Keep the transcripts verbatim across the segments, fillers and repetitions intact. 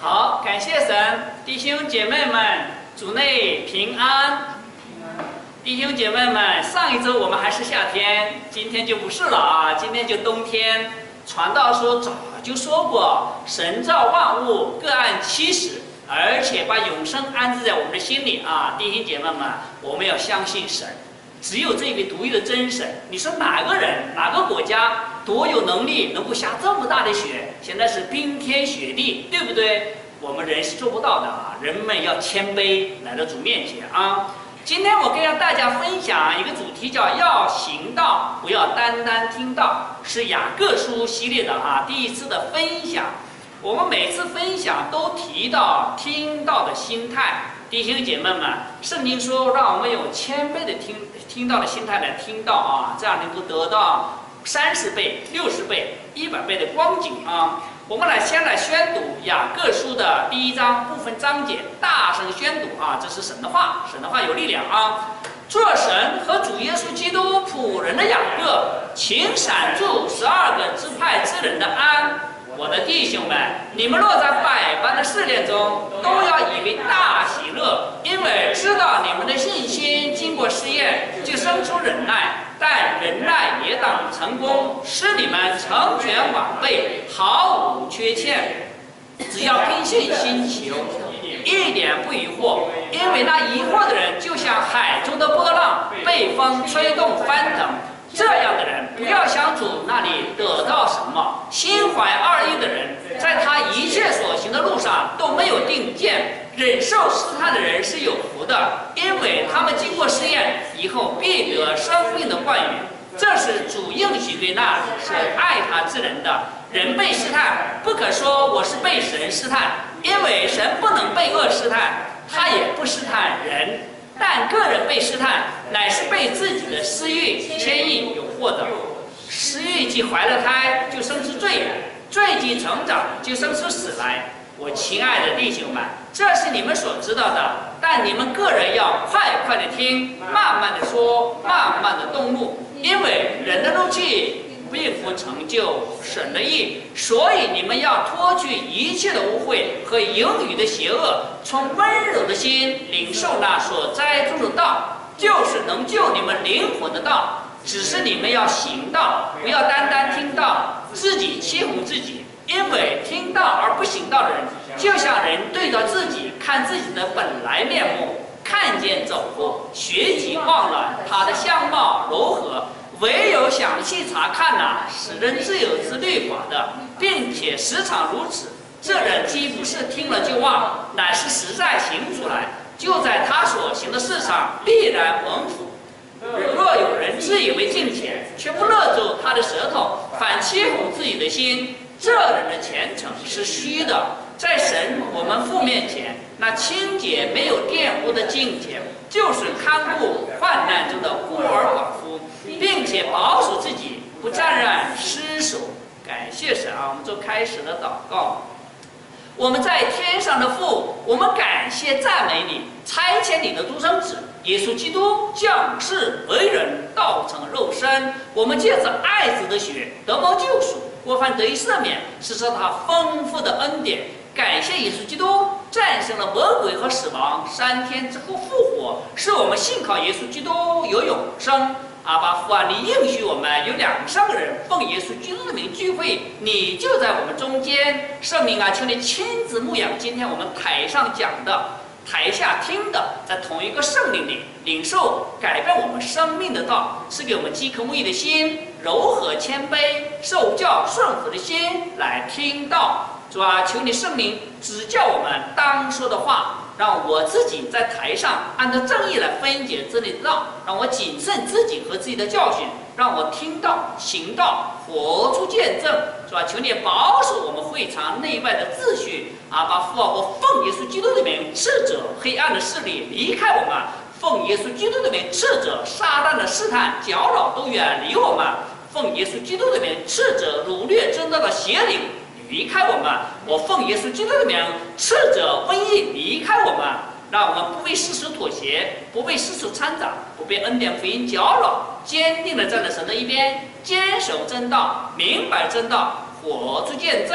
好，感谢神，弟兄姐妹们，主内平安。弟兄姐妹们，上一周我们还是夏天，今天就不是了啊，今天就冬天。传道书早就说过，神造万物各按其时，而且把永生安置在我们的心里啊。弟兄姐妹们，我们要相信神，只有这位独一的真神。你说哪个人、哪个国家多有能力能够下这么大的雪？现在是冰天雪地，对不对？我们人是做不到的啊！人们要谦卑来到主面前啊。今天我跟大家分享一个主题，叫要行道，不要单单听道，是雅各书系列的啊第一次的分享。我们每次分享都提到听道的心态，弟兄姐妹们，圣经说让我们有谦卑的听听道的心态来听道啊，这样能够得到三十倍、六十倍、一百倍的光景啊。我们来先来宣读雅各书的第一章部分章节，大声宣读啊！这是神的话，神的话有力量啊！做神和主耶稣基督仆人的雅各，请闪住十二个支派之人的安。我的弟兄们，你们若在百般的试炼中，都要以为大喜乐，因为知道你们的信心经过试验，就生出忍耐。但忍耐也当成功，使你们成全完备，毫无缺欠。只要凭信心求，一点不疑惑，因为那疑惑的人就像海中的波浪，被风吹动翻腾。这样的人不要想主那里得到什么。心怀二意的人，在他一切所行的路上都没有定见。忍受试探的人是有福的，因为他们经过试验以后必得生命的冠冕。这是主应许对那是爱他之人的。人被试探，不可说我是被神试探，因为神不能被恶试探，他也不试探人。但个人被试探，乃是被自己的私欲牵引诱惑的。私欲既怀了胎，就生出罪来；罪既成长，就生出死来。我亲爱的弟兄们，这是你们所知道的，但你们个人要快快的听，慢慢的说，慢慢的动怒，因为人的怒气并不成就神的义，所以你们要脱去一切的污秽和淫语的邪恶，从温柔的心领受那所栽种的道，就是能救你们灵魂的道。只是你们要行道，不要单单听道，自己欺哄自己。因为听道而不行道的人，就像人对着自己看自己的本来面目，看见走后，学己忘了他的相貌柔和。唯有详细查看呐、啊，使人自有之律法的，并且时常如此，这人既不是听了就忘，乃是实在行出来，就在他所行的事上必然蒙福。若有人自以为敬虔，却不勒住他的舌头，反欺哄自己的心，这人的前程是虚的。在神我们父面前，那清洁没有玷污的敬虔，就是看顾患难中的孤儿寡妇，并且保守自己不沾染失手。感谢神啊！我们做开始的祷告。我们在天上的父，我们感谢赞美你，差遣你的独生子耶稣基督降世为人，道成肉身。我们借着爱子的血得蒙救赎，过犯得以赦免，是受他丰富的恩典。感谢耶稣基督战胜了魔鬼和死亡，三天之后复活，使我们信靠耶稣基督有永生。阿爸父啊，你应许我们有两三个人奉耶稣基督的名聚会，你就在我们中间。圣灵啊，求你亲自牧养今天我们台上讲的，台下听的，在同一个圣灵里领受改变我们生命的道，赐给我们饥渴慕义的心，柔和谦卑、受教顺服的心来听道。主啊，求你圣灵指教我们当说的话，让我自己在台上按照正义来分解真理的道，让我谨慎自己和自己的教训，让我听道、行道，活出见证。主啊，求你保守我们会场内外的秩序。阿爸父啊，我奉耶稣基督的名斥责黑暗的势力离开我们，奉耶稣基督的名斥责撒旦的试探搅扰都远离我们，奉耶稣基督的名斥责掳掠争斗的邪灵离开我们。我奉耶稣基督的名斥责瘟疫离开我们，让我们不为世俗妥协，不为世俗掺杂，不被恩典福音搅扰，坚定地站在神的一边，坚守真道，明白真道，活出见证。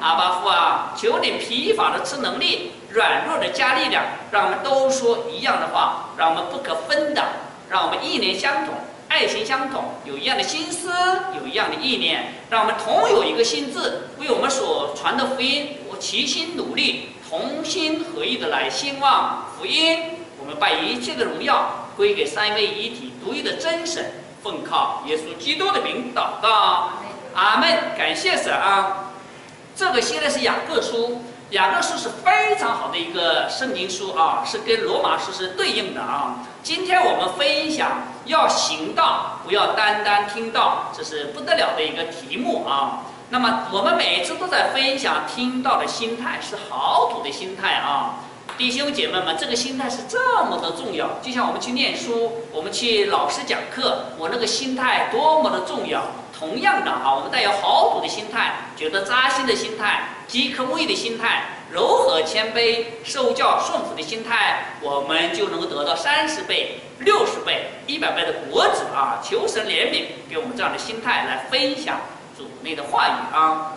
阿爸父啊，求你疲乏的赐能力，软弱的加力量，让我们都说一样的话，让我们不可分党，让我们意念相同，爱心相同，有一样的心思，有一样的意念，让我们同有一个心志，为我们所传的福音，我齐心努力，同心合意的来兴旺福音。我们把一切的荣耀归给三位一体独一的真神，奉靠耶稣基督的名祷告，阿门。感谢神啊！这个现在是雅各书，雅各书是非常好的一个圣经书啊，是跟罗马书是对应的啊。今天我们分享要行道，不要单单听道，这是不得了的一个题目啊。那么我们每一次都在分享听道的心态，是好土的心态啊。弟兄姐妹们，这个心态是这么的重要。就像我们去念书，我们去老师讲课，我那个心态多么的重要。同样的啊，我们带有好土的心态，觉得扎心的心态，饥渴慕义的心态，柔和谦卑、受教顺服的心态，我们就能够得到三十倍、六十倍、一百倍的果子啊！求神怜悯，给我们这样的心态来分享主内的话语啊！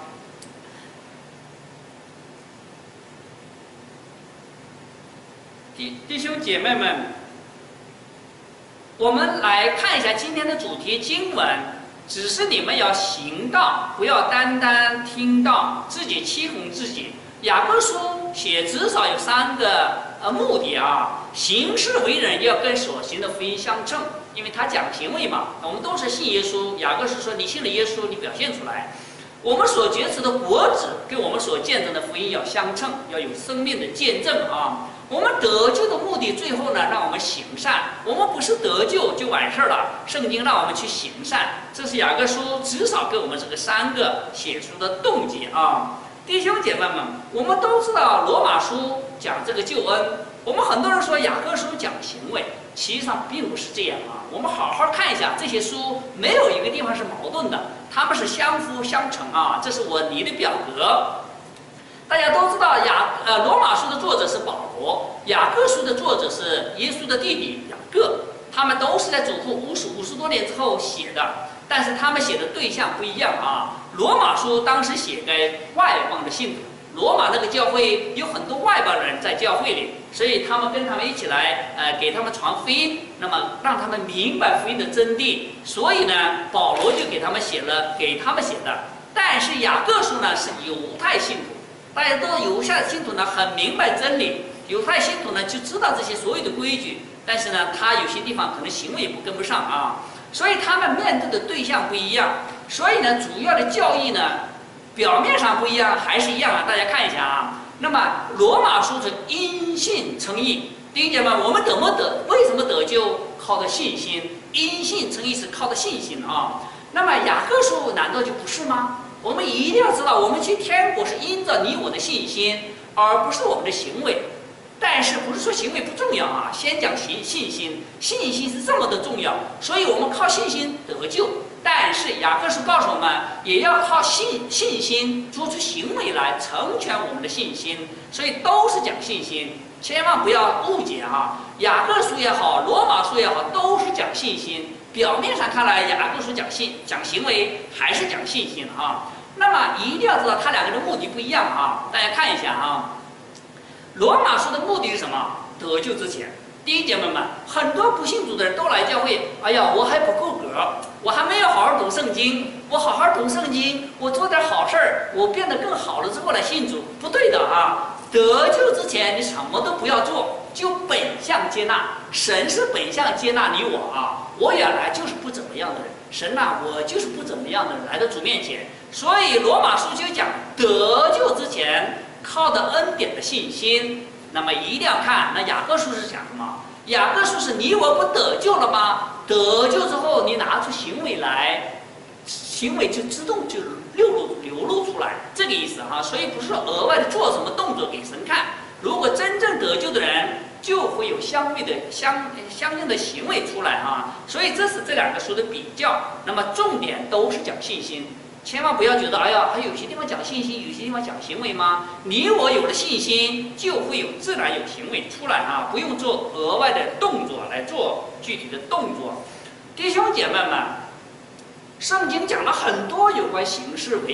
弟弟兄姐妹们，我们来看一下今天的主题经文。只是你们要行道，不要单单听道，自己欺哄自己。雅各书写至少有三个呃目的啊，行事为人要跟所行的福音相称，因为他讲行为嘛。我们都是信耶稣，雅各是说你信了耶稣，你表现出来。我们所结出的果子跟我们所见证的福音要相称，要有生命的见证啊。我们得救的目的，最后呢，让我们行善。我们不是得救就完事儿了，圣经让我们去行善。这是雅各书至少给我们这个三个写出的动机啊。弟兄姐妹们，我们都知道罗马书讲这个救恩，我们很多人说雅各书讲行为，其实上并不是这样啊。我们好好看一下这些书，没有一个地方是矛盾的，它们是相辅相成啊。这是我拟的表格。大家都知道雅呃罗马书的作者是保罗，雅各书的作者是耶稣的弟弟雅各，他们都是在主后五十五十多年之后写的，但是他们写的对象不一样啊。罗马书当时写给外邦的信徒，罗马那个教会有很多外邦人在教会里，所以他们跟他们一起来呃给他们传福音，那么让他们明白福音的真谛。所以呢，保罗就给他们写了给他们写的。但是雅各书呢是犹太信徒。大家都犹太信徒呢，很明白真理。犹太信徒呢，就知道这些所有的规矩，但是呢，他有些地方可能行为也不跟不上啊，所以他们面对的对象不一样。所以呢，主要的教义呢，表面上不一样，还是一样啊。大家看一下啊。那么罗马书是因信称义，弟兄姐妹们，我们怎么得？为什么得救？靠的信心。因信称义是靠的信心啊。那么雅各书难道就不是吗？我们一定要知道，我们去天国是因着你我的信心，而不是我们的行为。但是不是说行为不重要啊？先讲信信心，信心是这么的重要，所以我们靠信心得救。但是雅各书告诉我们，也要靠信信心做出行为来成全我们的信心。所以都是讲信心，千万不要误解啊！雅各书也好，罗马书也好，都是讲信心。表面上看来，雅各书讲信讲行为，还是讲信心啊。那么一定要知道，它两个的目的不一样啊！大家看一下啊，罗马书的目的是什么？得救之前，弟兄姐妹们，很多不信主的人都来教会，哎呀，我还不够格，我还没有好好读圣经，我好好读圣经，我做点好事儿，我变得更好了之后来信主，不对的啊！得救之前，你什么都不要做，就本相接纳。神是本相接纳你我啊！我原来就是不怎么样的人，神呐、啊，我就是不怎么样的人来到主面前。所以罗马书就讲，得救之前靠的恩典的信心。那么一定要看，那雅各书是讲什么？雅各书是你我不得救了吗？得救之后，你拿出行为来，行为就自动就流露流露出来，这个意思哈。所以不是说额外的做什么动作给神看。如果真正得救的人，就会有相应的相相应的行为出来啊。所以这是这两个书的比较。那么重点都是讲信心，千万不要觉得哎呀，还有些地方讲信心，有些地方讲行为吗？你我有了信心，就会有自然有行为出来啊，不用做额外的动作来做具体的动作。弟兄姐妹们，圣经讲了很多有关行事为人，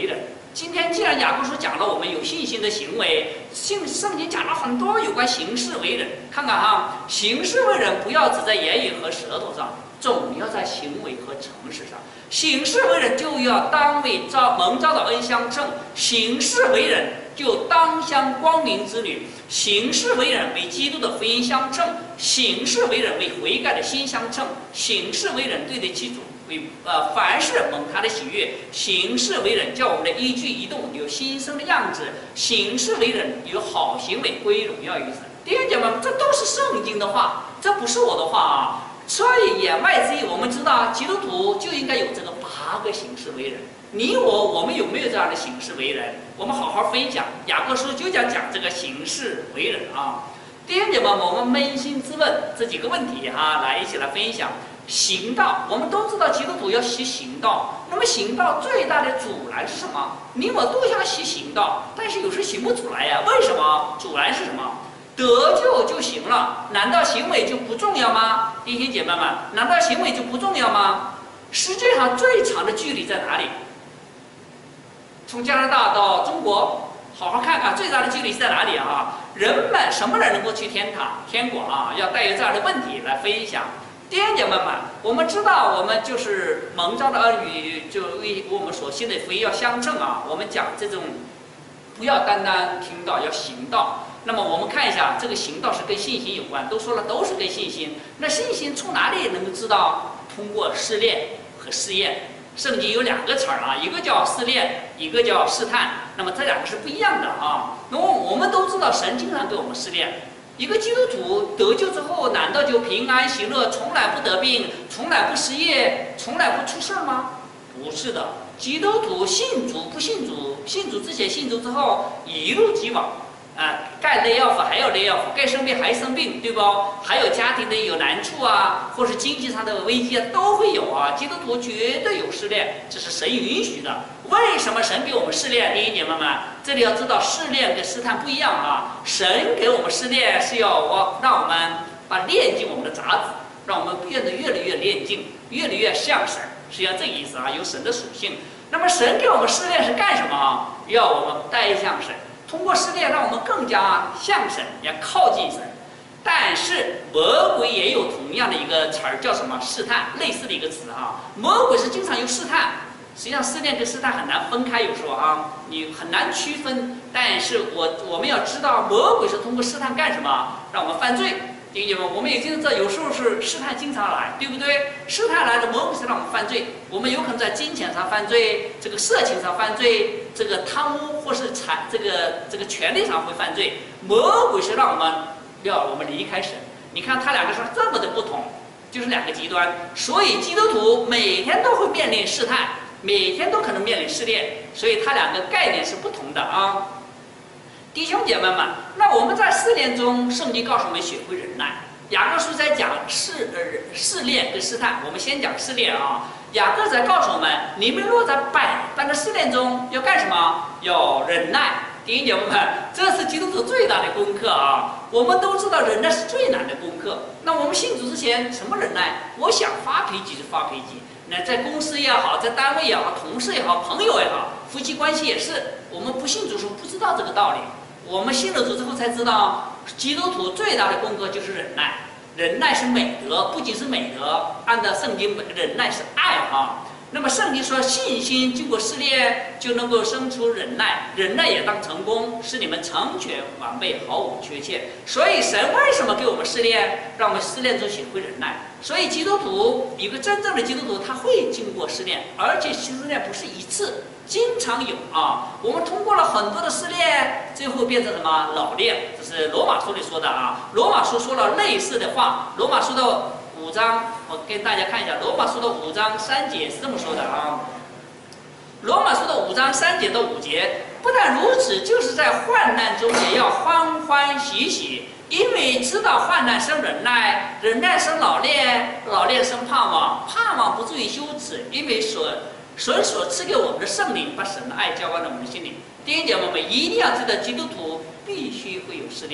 今天既然雅各书讲了我们有信心的行为，信圣经讲了很多有关行事为人。看看哈，行事为人不要只在言语和舌头上，总要在行为和诚实上。行事为人就要当为召蒙召的恩相称，行事为人就当相光明之旅，行事为人为基督的福音相称，行事为人为悔改的心相称，行事为人对得起主。呃，凡事蒙他的喜悦，行事为人叫我们的一举一动有新生的样子，行事为人有好行为归荣耀于神。弟兄姐妹们，这都是圣经的话，这不是我的话啊。所以言外之意，我们知道基督徒就应该有这个八个行事为人。你我我们有没有这样的行事为人？我们好好分享。雅各书就讲讲这个行事为人啊。弟兄姐妹们，我们扪心自问这几个问题哈、啊，来一起来分享。行道，我们都知道基督徒要习行道。那么行道最大的阻拦是什么？你我都想习行道，但是有时行不出来呀。为什么？阻拦是什么？得救就行了，难道行为就不重要吗？弟兄姐妹们，难道行为就不重要吗？世界上最长的距离在哪里？从加拿大到中国，好好看看最大的距离是在哪里啊？人们什么人能够去天堂、天国啊？要带有这样的问题来分享。弟兄姐妹们，我们知道我们就是蒙召的儿女，就为我们所信的福音要相称啊。我们讲这种，不要单单听到，要行道。那么我们看一下，这个行道是跟信心有关，都说了都是跟信心。那信心从哪里能够知道？通过试炼和试验。圣经有两个词儿啊，一个叫试炼，一个叫试探。那么这两个是不一样的啊。那么我们都知道，神经常给我们试炼。一个基督徒得救之后，难道就平安喜乐，从来不得病，从来不失业，从来不出事吗？不是的，基督徒信主不信主，信主之前信主之后，一路即往。啊，该 lay off 还要 lay off， 该生病还生病，对不？还有家庭的有难处啊，或是经济上的危机啊，都会有啊。基督徒绝对有试炼，这是神允许的。为什么神给我们试炼？弟兄姐妹们，这里要知道试炼跟试探不一样啊。神给我们试炼是要我让我们把炼净我们的杂质，让我们变得越来越炼净，越来越像神，实际上这个意思啊，有神的属性。那么神给我们试炼是干什么？要我们带向神。通过试炼，让我们更加像神，也靠近神。但是魔鬼也有同样的一个词儿，叫什么？试探，类似的一个词啊。魔鬼是经常用试探，实际上试炼跟试探很难分开，有时候啊，你很难区分。但是我我们要知道，魔鬼是通过试探干什么？让我们犯罪。弟兄姐妹，我们也经常知道，有时候是试探经常来，对不对？试探来的魔鬼是让我们犯罪，我们有可能在金钱上犯罪，这个色情上犯罪，这个贪污或是财这个这个权利上会犯罪。魔鬼是让我们要我们离开神。你看他两个是这么的不同，就是两个极端。所以基督徒每天都会面临试探，每天都可能面临试炼，所以它两个概念是不同的啊。弟兄姐妹们，那我们在试炼中，圣经告诉我们学会忍耐。雅各书在讲试呃试炼跟试探，我们先讲试炼啊。雅各在告诉我们，你们若在百般的试炼中，要干什么？要忍耐。弟兄姐妹们，这是基督徒最大的功课啊！我们都知道忍耐是最难的功课。那我们信主之前，什么忍耐？我想发脾气就发脾气。那在公司也好，在单位也好，同事也好，朋友也好，夫妻关系也是。我们不信主时候不知道这个道理。我们信了主之后才知道，基督徒最大的功课就是忍耐。忍耐是美德，不仅是美德，按照圣经，忍耐是爱啊。那么圣经说，信心经过试炼就能够生出忍耐，忍耐也当成功，使你们成全完备，毫无缺欠。所以神为什么给我们试炼，让我们试炼中学会忍耐？所以基督徒，一个真正的基督徒，他会经过试炼，而且试炼不是一次，经常有啊。我们通过了很多的试炼，最后变成什么？老练。这是罗马书里说的啊。罗马书说了类似的话，罗马书的五章，我给大家看一下，罗马书的五章三节是这么说的啊。罗马书的五章三节到五节，不但如此，就是在患难中也要欢欢喜喜，因为知道患难生忍耐，忍耐生老练，老练生盼望，盼望不至于羞耻，因为所神所赐给我们的圣灵把神的爱浇灌在我们的心里。弟兄姐妹们，一定要知道，基督徒必须会有试炼。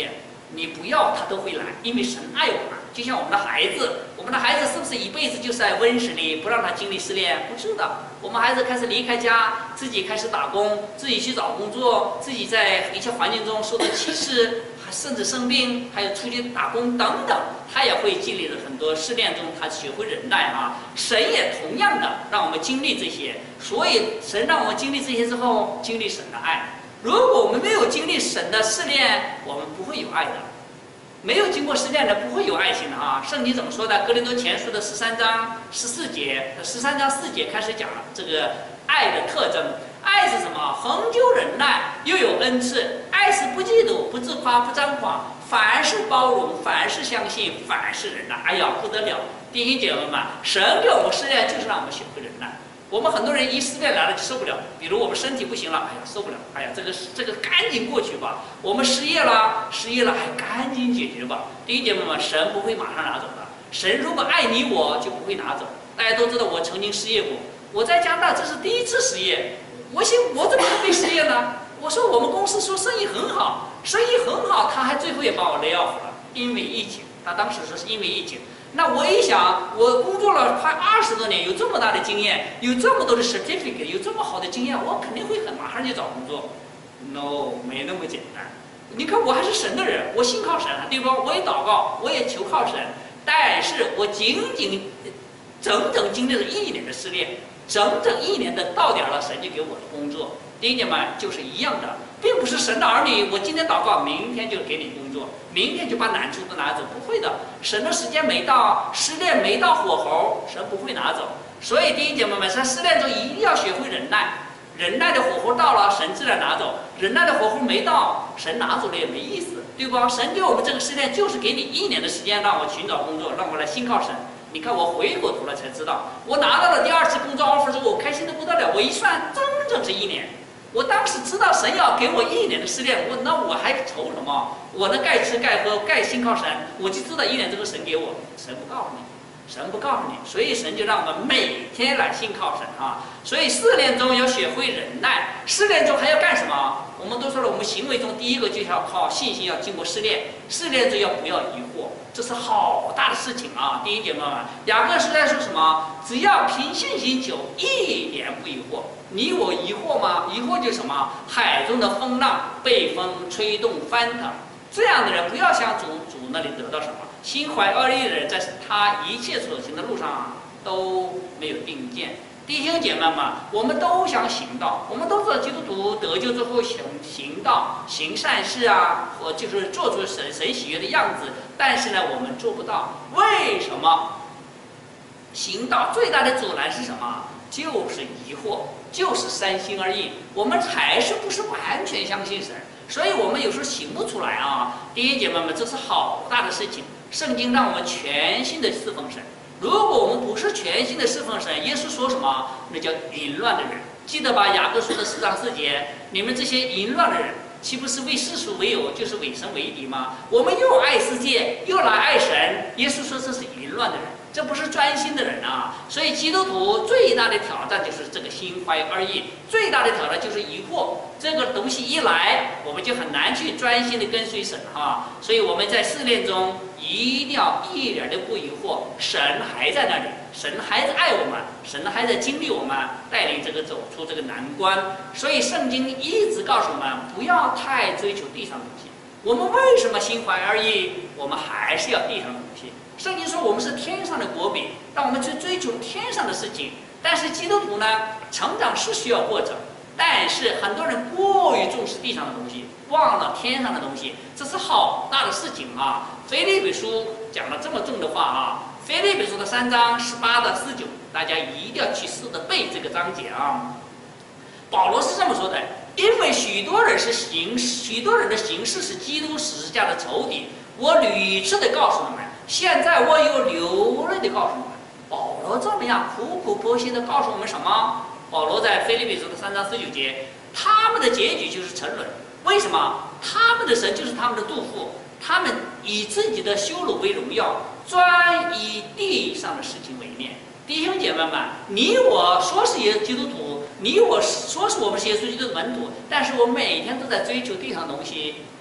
你不要他都会来，因为神爱我们。就像我们的孩子，我们的孩子是不是一辈子就是在温室里，不让他经历试炼？不是的，我们孩子开始离开家，自己开始打工，自己去找工作，自己在一些环境中受到歧视，甚至生病，还有出去打工等等，他也会经历了很多试炼中，他学会忍耐啊。神也同样的让我们经历这些，所以神让我们经历这些之后，经历神的爱。如果我们没有经历神的试炼，我们不会有爱的。没有经过试炼的，不会有爱心的啊！圣经怎么说的？哥林多前书的十三章十四节，十三章四节开始讲了这个爱的特征。爱是什么？恒久忍耐，又有恩赐。爱是不嫉妒，不自夸，不张狂，凡事包容，凡事相信，凡事忍耐。哎呀，不得了！弟兄姐妹们，神给我们试炼，就是让我们学会忍耐。我们很多人一试炼来了就受不了，比如我们身体不行了，哎呀受不了，哎呀这个这个赶紧过去吧。我们失业了，失业了还赶紧解决吧。弟兄姐妹们，神不会马上拿走的。神如果爱你我，就不会拿走。大家都知道我曾经失业过，我在加拿大这是第一次失业。我想我怎么会被失业呢？我说我们公司说生意很好，生意很好，他还最后也把我 lay off 了，因为疫情。他当时说是因为疫情。那我一想，我工作了快二十多年，有这么大的经验，有这么多的 certificate， 有这么好的经验，我肯定会很马上就找工作。No， 没那么简单。你看，我还是神的人，我信靠神，对吧？我也祷告，我也求靠神，但是我仅仅整整经历了一年的试炼，整整一年的到点了，神就给我的工作。弟兄们就是一样的，并不是神的儿女，我今天祷告，明天就给你工作，明天就把难处都拿走，不会的。神的时间没到，试炼没到火候，神不会拿走。所以弟兄姐妹们，在试炼中一定要学会忍耐，忍耐的火候到了，神自然拿走；忍耐的火候没到，神拿走了也没意思，对吧？神给我们这个试炼，就是给你一年的时间，让我寻找工作，让我来信靠神。你看我回过头来才知道，我拿到了第二次工作 offer 之后，我开心的不得了。我一算，整整是一年。我当时知道神要给我一年的试炼，我那我还愁什么？我能该吃该喝，该信靠神，我就知道一年这个神给我，神不告诉你，神不告诉你，所以神就让我们每天来信靠神啊。所以试炼中要学会忍耐，试炼中还要干什么？我们都说了，我们行为中第一个就是要靠信心，要经过试炼，试炼中要不要疑惑，这是好大的事情啊！弟兄姐妹们，雅各是在说什么？只要凭信心求，一点不疑惑。你我疑惑吗？疑惑就是什么？海中的风浪被风吹动翻腾。这样的人不要想主主那里得到什么。心怀恶意的人，在他一切所行的路上都没有定见。弟兄姐妹们，我们都想行道，我们都知道基督徒得救之后行行道、行善事啊，或就是做出神神喜悦的样子。但是呢，我们做不到。为什么？行道最大的阻拦是什么？就是疑惑，就是三心二意。我们还是不是完全相信神，所以我们有时候行不出来啊。弟兄姐妹们，这是好大的事情。圣经让我们全心的侍奉神。如果我们不是全心的侍奉神，耶稣说什么？那叫淫乱的人。记得吧？雅各书的四章四节，你们这些淫乱的人，岂不是为世俗为友，就是为神为敌吗？我们又爱世界，又来爱神。耶稣说这是淫乱的人，这不是专心的人啊！所以基督徒最大的挑战就是这个心怀二意，最大的挑战就是疑惑。这个东西一来，我们就很难去专心的跟随神哈。所以我们在试炼中一定要一点都不疑惑，神还在那里，神还在爱我们，神还在经历我们，带领这个走出这个难关。所以圣经一直告诉我们，不要太追求地上的东西。我们为什么心怀二意？我们还是要地上的东西。圣经说我们是天上的国民，让我们去追求天上的事情。但是基督徒呢，成长是需要过程，但是很多人过于重视地上的东西，忘了天上的东西，这是好大的事情啊！腓立比书讲了这么重的话啊，腓立比书的三章十八到四九，大家一定要去试着背这个章节啊。保罗是这么说的：因为许多人是行，许多人的行事是基督十字架的仇敌，我屡次的告诉你们。现在我有流泪的告诉你们，保罗这么样苦苦婆心的告诉我们什么？保罗在腓立比书的三章十九节，他们的结局就是沉沦。为什么？他们的神就是他们的肚腹，他们以自己的羞辱为荣耀，专以地上的事情为念。弟兄姐妹们，你我说是耶基督徒，你我说是我们是耶稣基督的门徒，但是我每天都在追求地上的东西，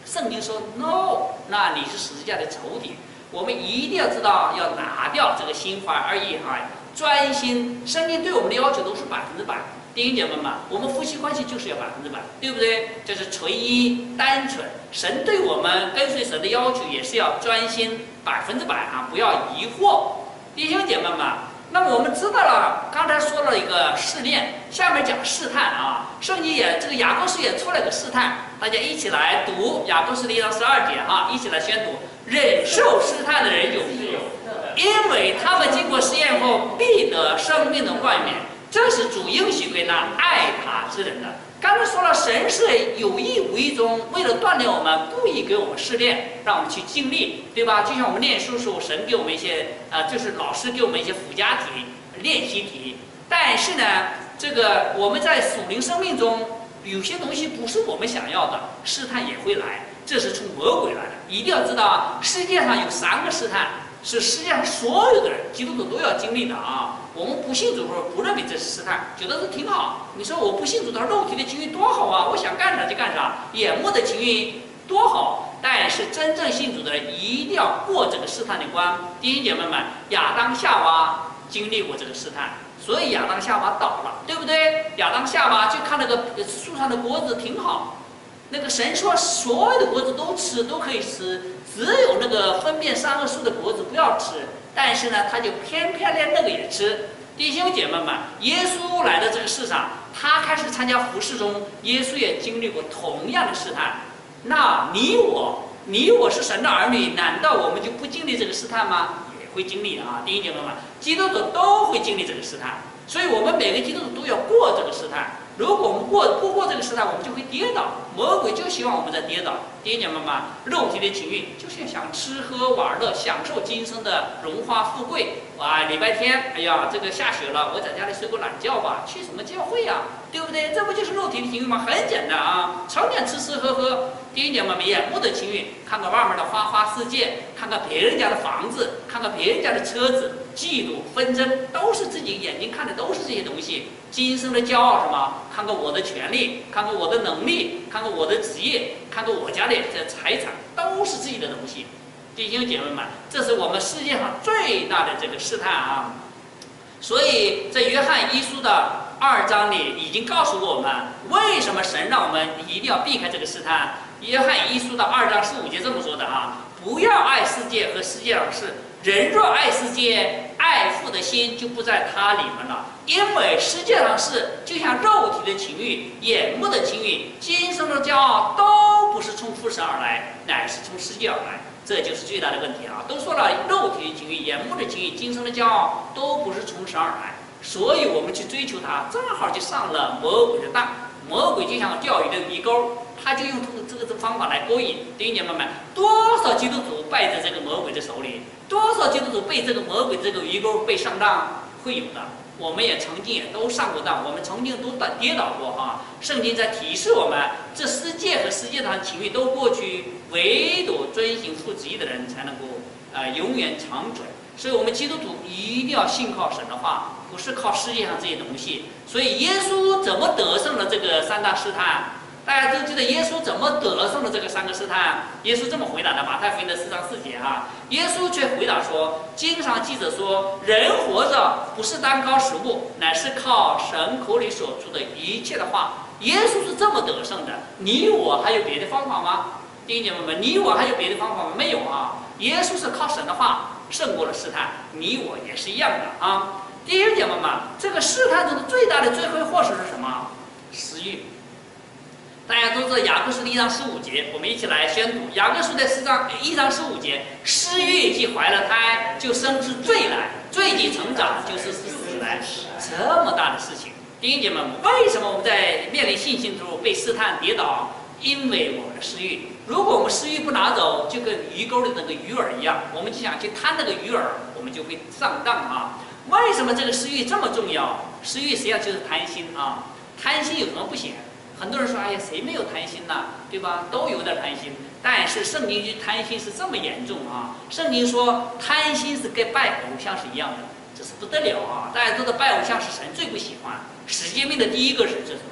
圣经说 no， 那你是十字架的仇敌。我们一定要知道要拿掉这个心怀二意哈，专心。圣经对我们的要求都是百分之百。弟兄姐妹们，我们夫妻关系就是要百分之百，对不对？就是纯一单纯。神对我们跟随神的要求也是要专心百分之百啊，不要疑惑。弟兄姐妹们，那么我们知道了，刚才说了一个试炼，下面讲试探啊。圣经也这个雅各书也出了个试探，大家一起来读雅各书的一章十二节啊，一起来宣读。忍受试探的人有福，因为他们经过试验后必得生命的冠冕。这是主应许给那爱他之人的。刚才说了，神是有意无意中为了锻炼我们，故意给我们试炼，让我们去经历，对吧？就像我们念书时候，神给我们一些呃，就是老师给我们一些附加题、练习题。但是呢，这个我们在属灵生命中，有些东西不是我们想要的，试探也会来，这是从魔鬼来的。一定要知道，世界上有三个试探，是世界上所有的人，基督徒都要经历的啊。我们不信主的时候不认为这是试探，觉得这挺好。你说我不信主的肉体的情欲多好啊，我想干啥就干啥，眼目的情欲多好。但是真正信主的人一定要过这个试探的关。弟兄姐妹们，亚当夏娃经历过这个试探，所以亚当夏娃倒了，对不对？亚当夏娃就看那个树上的果子挺好，那个神说所有的果子都吃，都可以吃，只有那个分辨善恶树的果子不要吃。但是呢，他就偏偏连那个也吃。弟兄姐妹们，耶稣来到这个世上，他开始参加服事中，耶稣也经历过同样的试探。那你我，你我是神的儿女，难道我们就不经历这个试探吗？也会经历啊，弟兄姐妹们，基督徒都会经历这个试探，所以我们每个基督徒都要过这个试探。如果我们过不过这个试探，我们就会跌倒。魔鬼就希望我们在跌倒。弟兄姐妹们，肉体的情欲就是想吃喝玩乐，享受今生的荣华富贵。啊，礼拜天，哎呀，这个下雪了，我在家里睡个懒觉吧，去什么教会呀、啊？对不对？这不就是肉体的情欲吗？很简单啊，成天吃吃喝喝。弟兄姐妹们，眼目的情欲，看看外面的花花世界，看看别人家的房子，看看别人家的车子，嫉妒纷争，都是自己眼睛看的，都是这些东西。今生的骄傲什么？看看我的权利，看看我的能力，看看我的职业，看看我家的这财产，都是自己的东西。弟兄姐妹们，这是我们世界上最大的这个试探啊！所以在约翰一书的二章里已经告诉过我们，为什么神让我们一定要避开这个试探。约翰一书的二章十五节这么说的啊：不要爱世界和世界上的事，人若爱世界，爱父的心就不在他里面了。因为世界上事就像肉体的情欲、眼目的情欲、今生的骄傲，都不是从父神而来，乃是从世界而来。这就是最大的问题啊！都说了，肉体的情欲、眼目的情欲、今生的骄傲，都不是从神而来，所以我们去追求它，正好就上了魔鬼的当。魔鬼就像钓鱼的鱼钩，他就用这个这个方法来勾引。弟兄姐妹们，多少基督徒败在这个魔鬼的手里，多少基督徒被这个魔鬼这个鱼钩被上当，会有的。我们也曾经也都上过当，我们曾经都跌倒过哈。圣经在提示我们，这世界和世界上的情欲都过去，唯独遵行父旨意的人才能够呃永远长存。所以我们基督徒一定要信靠神的话，不是靠世界上这些东西。所以耶稣怎么得胜了这个三大试探？大家都记得耶稣怎么得胜了这个三个试探？耶稣这么回答的，马太福音的四章四节哈，耶稣却回答说：经上记着说，人活着不是单靠食物，乃是靠神口里所出的一切的话。耶稣是这么得胜的，你我还有别的方法吗？弟兄姐妹们，你我还有别的方法吗？没有啊！耶稣是靠神的话胜过了试探，你我也是一样的啊！弟兄姐妹们，这个试探中的最大的罪魁祸首是什么？食欲。大家都知道雅各书的一章十五节，我们一起来宣读雅各书的四章一章十五节：失欲既怀了胎，就生出罪来；罪既成长，就是死来。这么大的事情，弟兄姐妹们，为什么我们在面临信心的时候被试探跌倒？因为我们的私欲。如果我们私欲不拿走，就跟鱼钩的那个鱼饵一样，我们就想去贪那个鱼饵，我们就会上当啊！为什么这个私欲这么重要？私欲实际上就是贪心啊！贪心有什么不行？很多人说：“哎呀，谁没有贪心呐？对吧？都有点贪心。”但是圣经对贪心是这么严重啊！圣经说贪心是跟拜偶像是一样的，这是不得了啊！大家知道拜偶像是神最不喜欢。十诫命的第一个是这什么？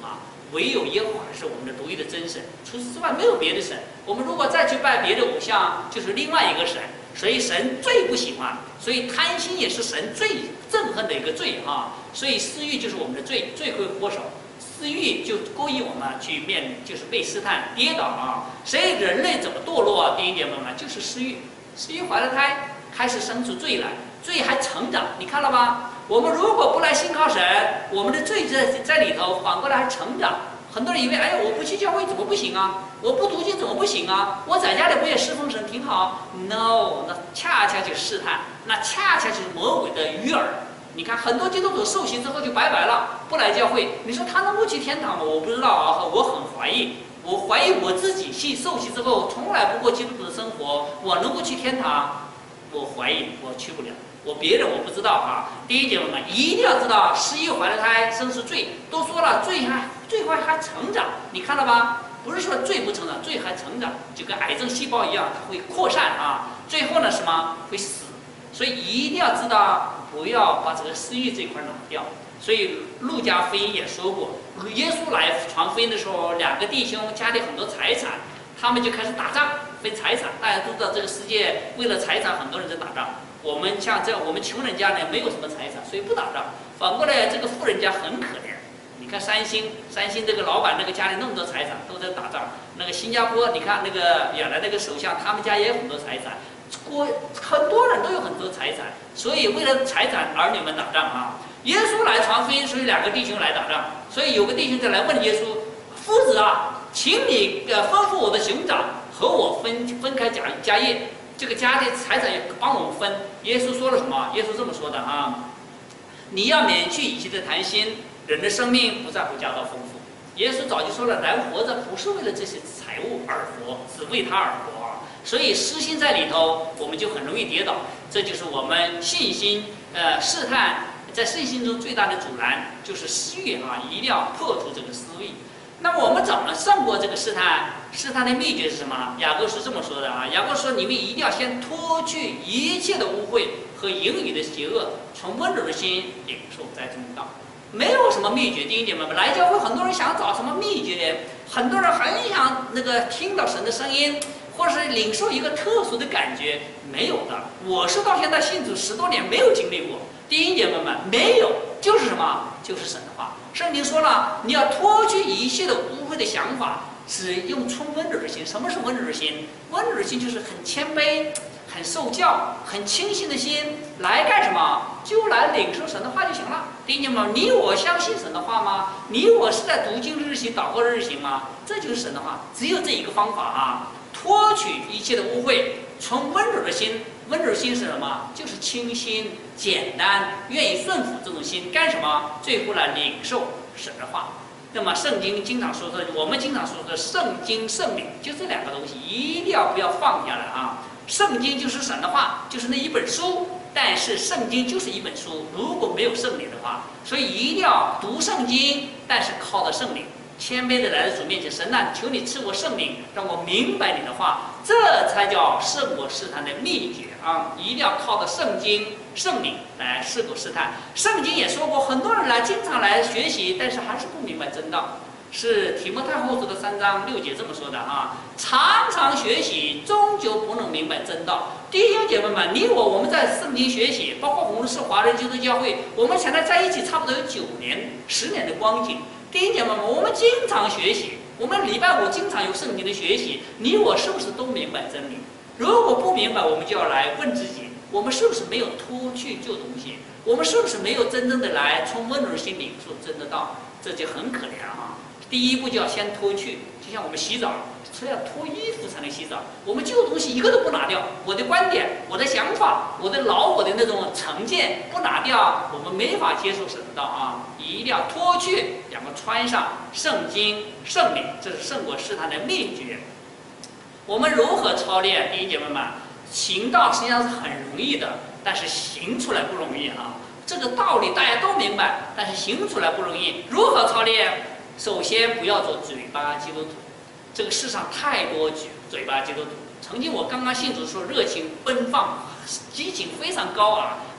唯有耶和华是我们的独一的真神，除此之外没有别的神。我们如果再去拜别的偶像，就是另外一个神。所以神最不喜欢，所以贪心也是神最憎恨的一个罪啊。所以私欲就是我们的罪罪魁祸首，私欲就勾引我们去面，就是被试探跌倒啊。所以人类怎么堕落啊？第一点嘛，就是私欲，私欲怀了胎，开始生出罪来，罪还成长，你看了吧？我们如果不来信靠神，我们的罪在在里头，反过来还成长。很多人以为，哎呀，我不去教会怎么不行啊？我不读经怎么不行啊？我在家里不也侍奉神挺好 ？No， 那恰恰就是试探，那恰恰就是魔鬼的鱼饵。你看，很多基督徒受洗之后就拜拜了，不来教会。你说他能够去天堂吗？我不知道啊，我很怀疑。我怀疑我自己去受洗之后，从来不过基督徒的生活，我能够去天堂？我怀疑，我去不了。我别人我不知道啊。第一节我们一定要知道，失忆怀了胎生是罪。都说了，罪还罪还还成长，你看了吧？不是说罪不成长，罪还成长，就跟癌症细胞一样，它会扩散啊。最后呢，什么会死？所以一定要知道，不要把这个私欲这块拿掉。所以路加福音也说过，耶稣来传福音的时候，两个弟兄家里很多财产，他们就开始打仗分财产。大家都知道，这个世界为了财产，很多人在打仗。我们像这样，我们穷人家呢没有什么财产，所以不打仗。反过来，这个富人家很可怜。你看三星，三星这个老板那个家里那么多财产，都在打仗。那个新加坡，你看那个原来那个首相，他们家也有很多财产。国很多人都有很多财产，所以为了财产，儿女们打仗啊。耶稣来传福音，所以两个弟兄来打仗。所以有个弟兄就来问耶稣：“夫子啊，请你呃吩咐我的兄长和我分分开家家业。”这个家的财产也帮我们分。耶稣说了什么？耶稣这么说的啊：你要免去一切的贪心，人的生命不在乎家道丰富。耶稣早就说了，人活着不是为了这些财物而活，只为他而活啊。所以私心在里头，我们就很容易跌倒。这就是我们信心呃试探，在信心中最大的阻拦就是私欲啊，一定要破除这个私欲。那么我们怎么胜过这个试探？试探的秘诀是什么？雅各是这么说的啊，雅各说：你们一定要先脱去一切的污秽和淫语的邪恶，从温柔的心领受栽种道。没有什么秘诀，弟兄姐妹们，来教会很多人想找什么秘诀，很多人很想那个听到神的声音，或者是领受一个特殊的感觉，没有的。我是到现在信主十多年，没有经历过。弟兄姐妹们，没有，就是什么？就是神的话。圣经说了，你要脱去一切的污秽的想法，只用充温柔的心。什么是温柔的心？温柔的心就是很谦卑、很受教、很清新的心，来干什么？就来领受神的话就行了。弟兄们，你我相信神的话吗？你我是在读经日行、祷告日行吗？这就是神的话，只有这一个方法啊！脱取一切的污秽，从温柔的心。温柔心是什么？就是清新、简单、愿意顺服这种心。干什么？最后来领受神的话。那么圣经经常说的，我们经常说的圣经、圣灵，就这两个东西，一定要不要放下来啊！圣经就是神的话，就是那一本书。但是圣经就是一本书，如果没有圣灵的话，所以一定要读圣经，但是靠着圣灵。谦卑的来到主面前，神啊，求你赐我圣灵，让我明白你的话，这才叫胜过试探的秘诀啊！一定要靠着圣经、圣灵来胜过试探。圣经也说过，很多人来经常来学习，但是还是不明白真道。是提摩太后书的三章六节这么说的啊，常常学习，终究不能明白真道。弟兄姐妹们，你我我们在圣经学习，包括我们是华人基督教会，我们现在在一起差不多有九年、十年的光景。弟兄姐妹们，我们经常学习，我们礼拜五经常有圣经的学习，你我是不是都明白真理？如果不明白，我们就要来问自己，我们是不是没有脱去旧东西？我们是不是没有真正的来从温柔的心领受真的道？这就很可怜啊！第一步就要先脱去，就像我们洗澡，是要脱衣服才能洗澡。我们旧东西一个都不拿掉，我的观点、我的想法、我的老我的那种成见不拿掉，我们没法接受神的道啊！一定要脱去，然后穿上圣经、圣灵，这是胜过试探的秘诀。我们如何操练？弟兄姐妹们，行道实际上是很容易的，但是行出来不容易啊！这个道理大家都明白，但是行出来不容易。如何操练？首先不要做嘴巴基督徒，这个世上太多嘴嘴巴基督徒。曾经我刚刚信主的时候，热情奔放，激情非常高啊！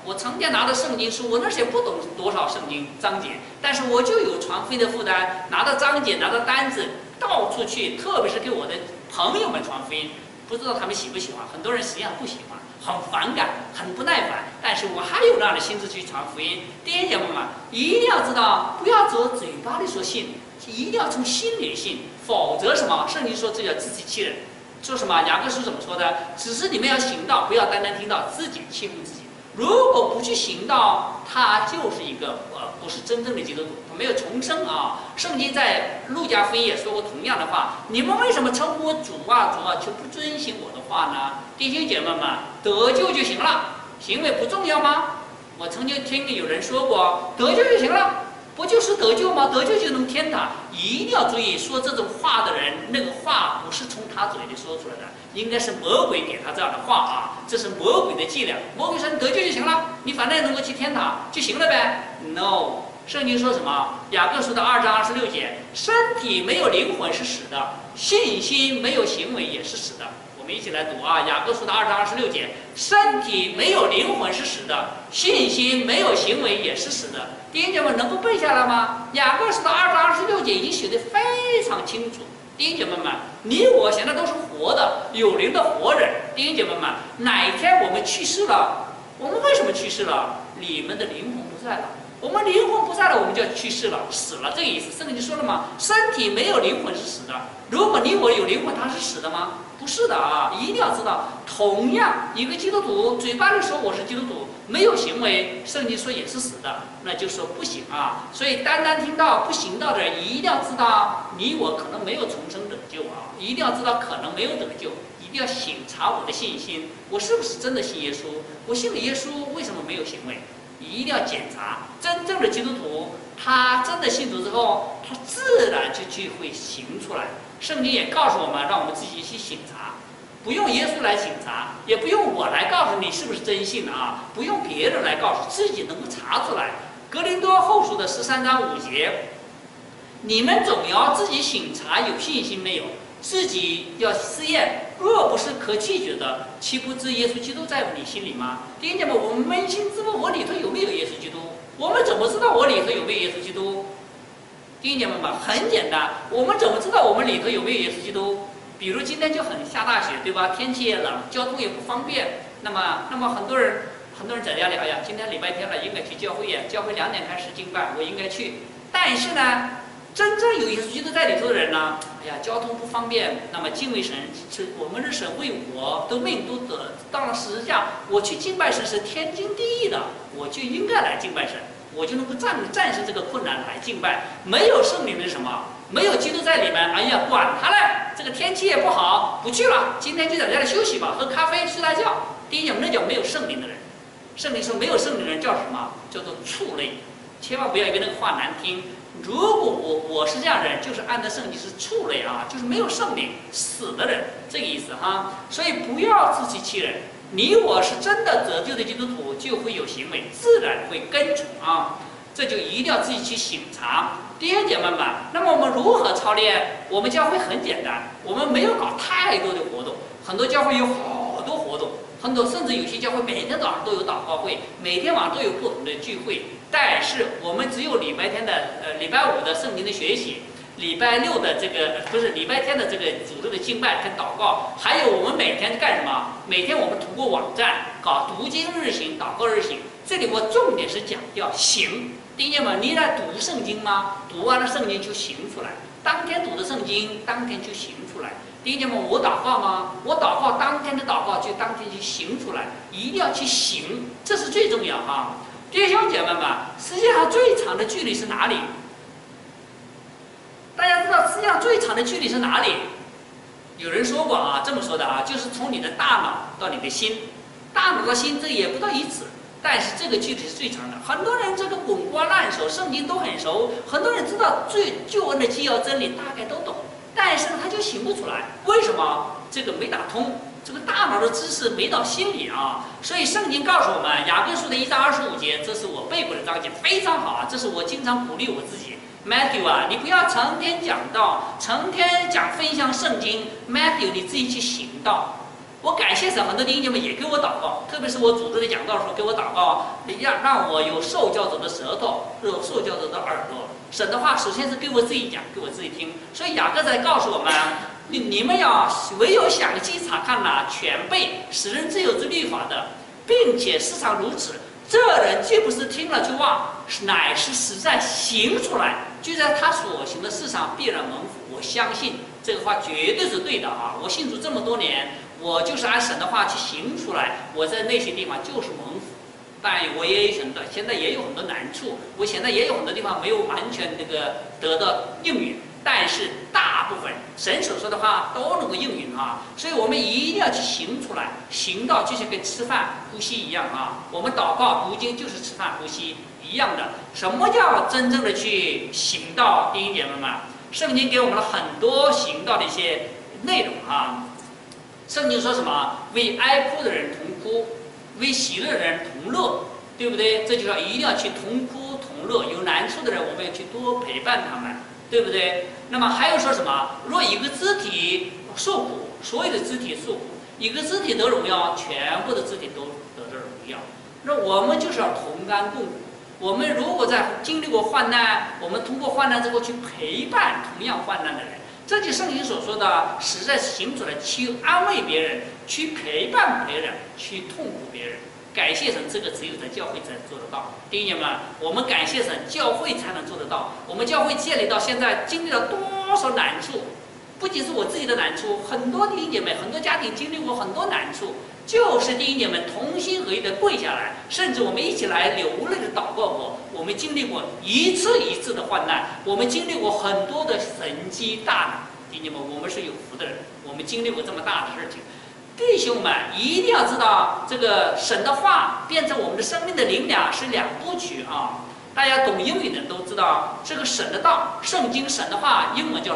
我成天拿着圣经书，我那时也不懂多少圣经章节，但是我就有传福音的负担，拿着章节，拿着单子，到处去，特别是给我的朋友们传福音，不知道他们喜不喜欢，很多人实际上不喜欢，很反感，很不耐烦，但是我还有那样的心思去传福音。弟兄姐妹们，一定要知道，不要走嘴巴里说信，一定要从心里信，否则什么？圣经说这叫自欺欺人。说什么？雅各书怎么说的？只是你们要行道，不要单单听到，自己欺负自己。如果不去行道，他就是一个呃，不是真正的基督徒，他没有重生啊。圣经在路加福音也说过同样的话：你们为什么称呼我主啊主啊，却不遵行我的话呢？弟兄姐妹们，得救就行了，行为不重要吗？我曾经听有人说过，得救就行了。不就是得救吗？得救就能天堂。一定要注意，说这种话的人，那个话不是从他嘴里说出来的，应该是魔鬼给他这样的话啊，这是魔鬼的伎俩。魔鬼说你得救就行了，你反正能够去天堂就行了呗。No， 圣经说什么？雅各书的二章二十六节，身体没有灵魂是死的，信心没有行为也是死的。我们一起来读啊，雅各书的二章二十六节，身体没有灵魂是死的，信心没有行为也是死的。弟兄姐妹能够背下来吗？雅各书的二章二十六节已经写得非常清楚。弟兄姐妹们，你我现在都是活的、有灵的活人。弟兄姐妹们，哪一天我们去世了？我们为什么去世了？你们的灵魂不在了。我们灵魂不在了，我们就要去世了，死了，这个意思。圣经说了嘛，身体没有灵魂是死的。如果你我有灵魂，它是死的吗？不是的啊！一定要知道，同样一个基督徒嘴巴里说我是基督徒，没有行为，圣经说也是死的，那就说不行啊。所以单单听到不行道的人，一定要知道，你我可能没有重生得救啊！一定要知道可能没有得救，一定要省察我的信心，我是不是真的信耶稣？我信了耶稣，为什么没有行为？一定要检查。真正的基督徒，他真的信主之后，他自然就就会行出来。圣经也告诉我们，让我们自己去省察，不用耶稣来省察，也不用我来告诉你是不是真信啊，不用别人来告诉，自己能够查出来。格林多后书的十三章五节，你们总要自己省察有信心没有，自己要试验，若不是可拒绝的，岂不知耶稣基督在你心里吗？弟兄姐妹，我们扪心自问，我里头有没有耶稣基督？我们怎么知道我里头有没有耶稣基督？弟兄姐妹们，很简单，我们怎么知道我们里头有没有耶稣基督？比如今天就很下大雪，对吧？天气也冷，交通也不方便。那么，那么很多人，很多人在家里，哎呀，今天礼拜天了，应该去教会呀，教会两点开始敬拜，我应该去。但是呢，真正有耶稣基督在里头的人呢，哎呀，交通不方便，那么敬畏神，是我们的神为我的命都得到了十字架，我去敬拜神是天经地义的，我就应该来敬拜神。我就能够战战胜这个困难来敬拜。没有圣灵的什么，没有基督在里面，哎呀，管他嘞！这个天气也不好，不去了，今天就在家里休息吧，喝咖啡，睡大觉。第一种那叫没有圣灵的人。圣灵说没有圣灵的人叫什么？叫做畜类。千万不要因为那个话难听。如果我我是这样的人，就是按照圣经是畜类啊，就是没有圣灵死的人，这个意思哈。所以不要自欺欺人。你我是真的得救的基督徒，就会有行为，自然会跟从啊。这就一定要自己去省察。弟兄姐妹们，那么我们如何操练？我们教会很简单，我们没有搞太多的活动，很多教会有好多活动，很多甚至有些教会每天早上都有祷告会，每天晚上都有不同的聚会。但是我们只有礼拜天的呃礼拜五的圣经的学习。礼拜六的这个不是礼拜天的这个主日的敬拜跟祷告，还有我们每天干什么？每天我们通过网站搞读经日行、祷告日行。这里我重点是讲要行。弟兄们，你来读圣经吗？读完了圣经就行出来，当天读的圣经，当天就行出来。弟兄们，我祷告吗？我祷告，当天的祷告就当天就行出来，一定要去行，这是最重要哈。弟兄姐妹们，实际上最长的距离是哪里？大家知道世界上最长的距离是哪里？有人说过啊，这么说的啊，就是从你的大脑到你的心，大脑到心这也不到一尺，但是这个距离是最长的。很多人这个滚瓜烂熟，圣经都很熟，很多人知道最救恩的基要真理大概都懂，但是呢他就行不出来。为什么？这个没打通，这个大脑的知识没到心里啊。所以圣经告诉我们，雅各书的一章二十五节，这是我背过的章节，非常好啊，这是我经常鼓励我自己。Matthew 啊，你不要成天讲道，成天讲分享圣经。Matthew 你自己去行道。 我感谢神，很多弟兄姐妹也给我祷告，特别是我组织的讲道的时候给我祷告，让让我有受教者的舌头，有受教者的耳朵。神的话首先是给我自己讲，给我自己听。所以雅各在告诉我们，你你们要唯有详细查看了全备使人自由之律法的，并且时常如此，这人既不是听了就忘，乃是实在行出来，就在他所行的事上必然蒙福。我相信这个话绝对是对的啊！我信主这么多年，我就是按神的话去行出来，我在那些地方就是蒙福。但我也有很多，现在也有很多难处，我现在也有很多地方没有完全那个得到应允，但是大部分神所说的话都能够应允啊！所以我们一定要去行出来，行到就像跟吃饭呼吸一样啊！我们祷告读经就是吃饭呼吸一样的。什么叫真正的去行道？弟兄姐妹们，圣经给我们了很多行道的一些内容啊。圣经说什么？为哀哭的人同哭，为喜乐的人同乐，对不对？这就要一定要去同哭同乐。有难处的人，我们要去多陪伴他们，对不对？那么还有说什么？若一个肢体受苦，所有的肢体受苦；一个肢体得荣耀，全部的肢体都得着荣耀。那我们就是要同甘共苦。我们如果在经历过患难，我们通过患难之后去陪伴同样患难的人。这就圣经所说的，实在行出来，去安慰别人，去陪伴别人，去痛苦别人。感谢神，这个只有在教会才做得到。弟兄们，我们感谢神，教会才能做得到。我们教会建立到现在，经历了多少难处？不仅是我自己的难处，很多弟兄姐妹、很多家庭经历过很多难处，就是弟兄姐妹同心合意的跪下来，甚至我们一起来流泪的祷告过。我们经历过一次一次的患难，我们经历过很多的神机大难。弟兄们，我们是有福的人，我们经历过这么大的事情。弟兄们一定要知道，这个神的话变成我们的生命的灵粮是两部曲啊。大家懂英语的人都知道，这个神的道，圣经神的话，英文叫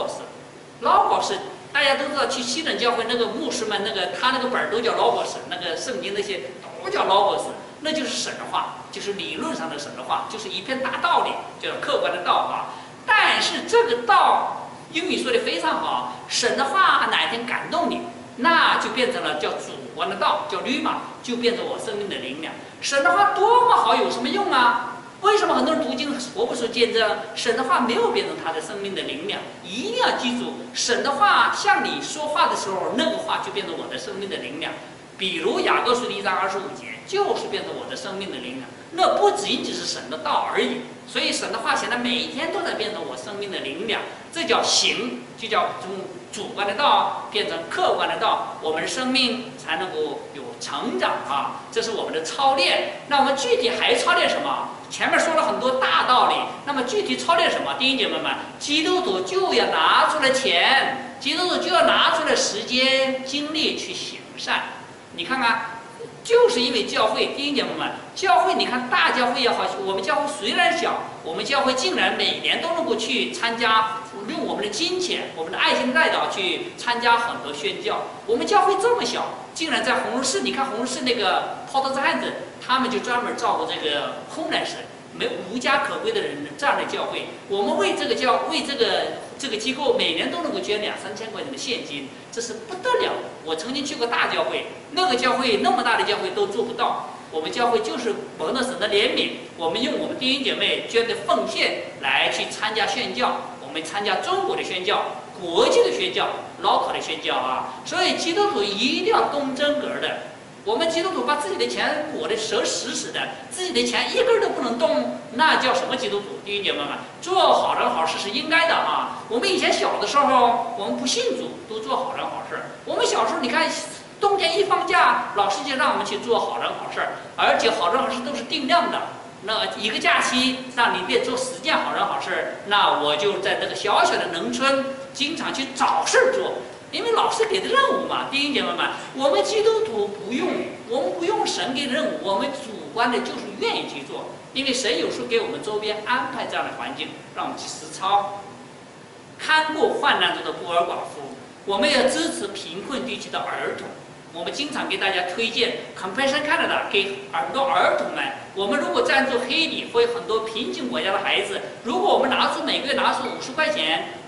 logos。logos 大家都知道，去西顿教会那个牧师们，那个他那个本儿都叫 logos， 那个圣经那些都叫 logos， 那就是神的话，就是理论上的神的话，就是一片大道理，叫客观的道啊。但是这个道，英语说的非常好，神的话哪一天感动你，那就变成了叫主观的道，叫律嘛，就变成我生命的灵粮。神的话多么好，有什么用啊？为什么很多人读经活不出见证？神的话没有变成他的生命的灵粮。一定要记住，神的话向你说话的时候，那个话就变成我的生命的灵粮。比如雅各书的一章二十五节，就是变成我的生命的灵粮。那不仅仅是神的道而已。所以神的话现在每一天都在变成我生命的灵粮，这叫行，就叫从主观的道变成客观的道，我们的生命才能够有成长啊！这是我们的操练。那我们具体还操练什么？前面说了很多大道理，那么具体操练什么？弟兄姐妹们，基督徒就要拿出来钱，基督徒就要拿出来时间、精力去行善。你看看。就是因为教会，弟兄姐妹们，教会你看大教会也好，我们教会虽然小，我们教会竟然每年都能够去参加，用我们的金钱、我们的爱心带导去参加很多宣教。我们教会这么小，竟然在红楼市，你看红楼市那个 Port Said，他们就专门照顾这个homeless，没无家可归的人这样的教会。我们为这个教为这个这个机构每年都能够捐两三千块钱的现金，这是不得了。我曾经去过大教会，那个教会那么大的教会都做不到。我们教会就是蒙了神的怜悯，我们用我们弟兄姐妹捐的奉献来去参加宣教，我们参加中国的宣教、国际的宣教、local的宣教啊。所以基督徒一定要动真格的。我们基督徒把自己的钱裹得实实实的，自己的钱一根都不能动，那叫什么基督徒？弟兄姐妹们，做好人好事是应该的啊！我们以前小的时候，我们不信主，都做好人好事。我们小时候，你看，冬天一放假，老师就让我们去做好人好事，而且好人好事都是定量的。那一个假期让你别做十件好人好事，那我就在这个小小的农村，经常去找事做。因为老师给的任务嘛，弟兄姐妹们，我们基督徒不用，我们不用神给的任务，我们主观的就是愿意去做，因为神有时候给我们周边安排这样的环境，让我们去实操，看顾患难中的孤儿寡妇，我们要支持贫困地区的儿童。我们经常给大家推荐 Compassion Canada， 给很多儿童们。我们如果赞助黑里或有很多贫穷国家的孩子，如果我们拿出每个月拿出五十块钱，